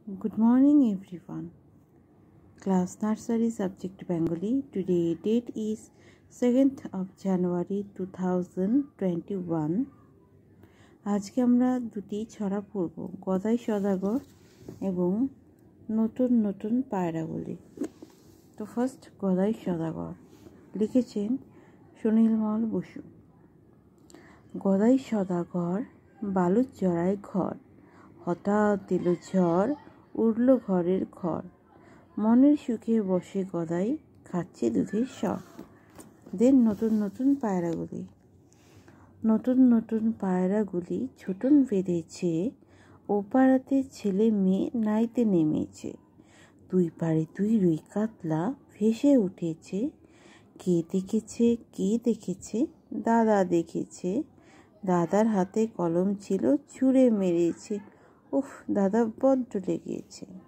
Good morning everyone. Class Nursery Subject Bengali. Today date is 2nd of January 2021. আজকে আমরা দুটি ছড়া পড়ব, গদাই সদাগর এবং নতুন নতুন পায়রাগুলি। তো ফার্স্ট গদাই সদাগর, লিখেছেন সুনীলমল বসু। গদাই সদাগর বালুর জড়ায় ঘর, হঠাৎ এলো ঝড়, উড়ল ঘরের ঘর। মনের সুখে বসে গদাই, খাচ্ছে দুধের সর। দেন নতুন নতুন পায়রাগুলি। নতুন নতুন পায়রাগুলি ছোটন বেঁধেছে, ও পাড়াতে ছেলে মেয়ে নাইতে নেমেছে। দুই পাড়ে দুই রুই কাতলা ভেসে উঠেছে। কে দেখেছে কে দেখেছে, দাদা দেখেছে। দাদার হাতে কলম ছিল, ছুঁড়ে মেরেছে। উফ, দাদা বড্ড লেগেছে।